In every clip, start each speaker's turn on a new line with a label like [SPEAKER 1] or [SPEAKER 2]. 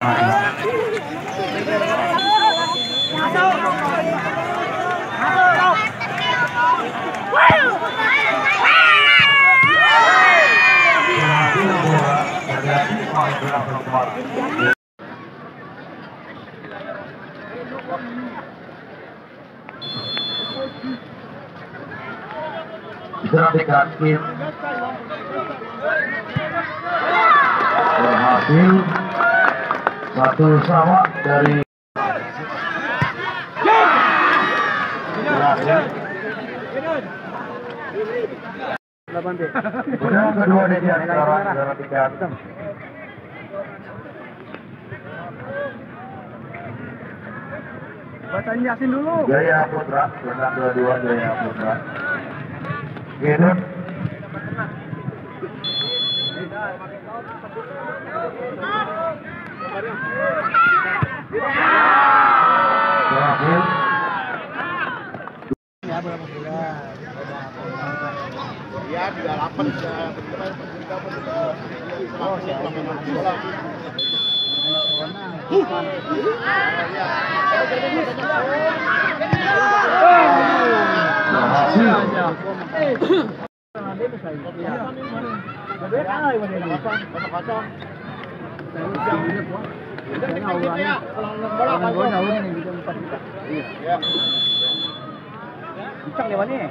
[SPEAKER 1] Istirahat tim berhasil satu sama dari berhasil. Kemudian kedua di antara tiga.
[SPEAKER 2] Bacain Yasin dulu.
[SPEAKER 1] Jaya Putra, benar dua Jaya Putra. Gedut. Berhasil.
[SPEAKER 2] Ya berapa bulan?
[SPEAKER 3] Ya 38 oh siapa bola.
[SPEAKER 2] Kencang lewat nih.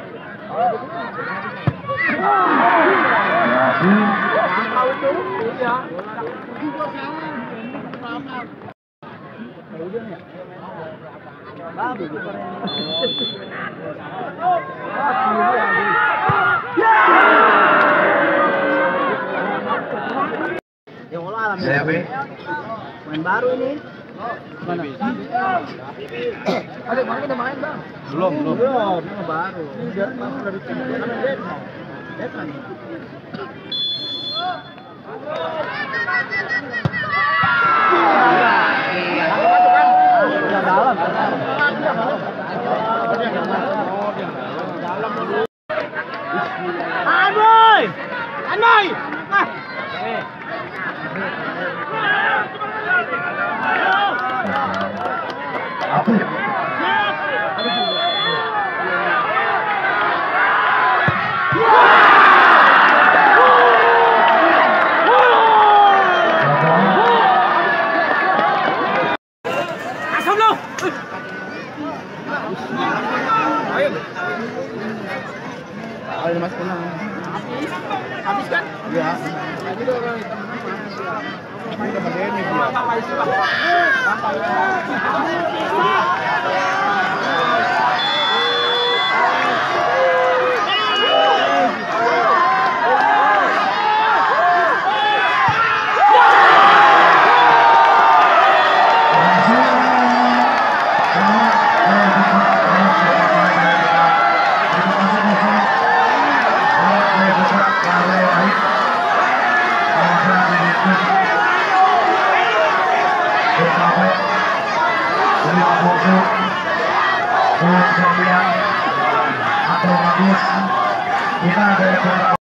[SPEAKER 2] Ya Allah, main baru ini. Mana? Ada mana kita main, Bang?
[SPEAKER 3] Belum.
[SPEAKER 2] Ini baru. Dia masuk dari tim. Karena Deadman. Dalam. Anoy!
[SPEAKER 3] Ayo Mas pulang.
[SPEAKER 2] Habis kan?
[SPEAKER 3] Iya. Tadi tuh orang main sama Denny
[SPEAKER 1] Kita ada